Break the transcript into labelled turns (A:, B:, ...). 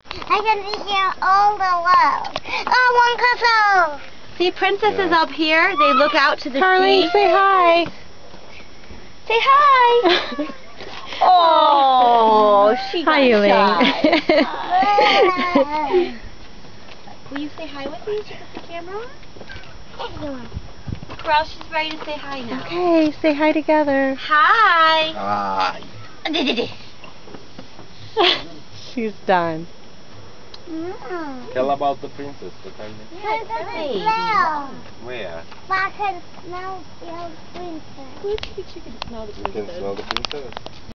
A: I can hear all the world. Oh, one castle.
B: See, Princess is up here. They look out to the
C: Carly,
B: sea.
C: say hi.
B: Say hi. Oh, she got
C: Hi, Elaine.
B: shy. Will you say hi with me? Should I put the camera on? Corral, she's ready to say hi now.
C: Okay, say hi together.
B: Hi.
D: Hi.
C: She's done.
D: Tell about the princess. The tell me.
A: Look at the
B: baby.
A: smell.
D: Where?
A: I can smell the princess.
B: You can smell the
D: You can smell the princess.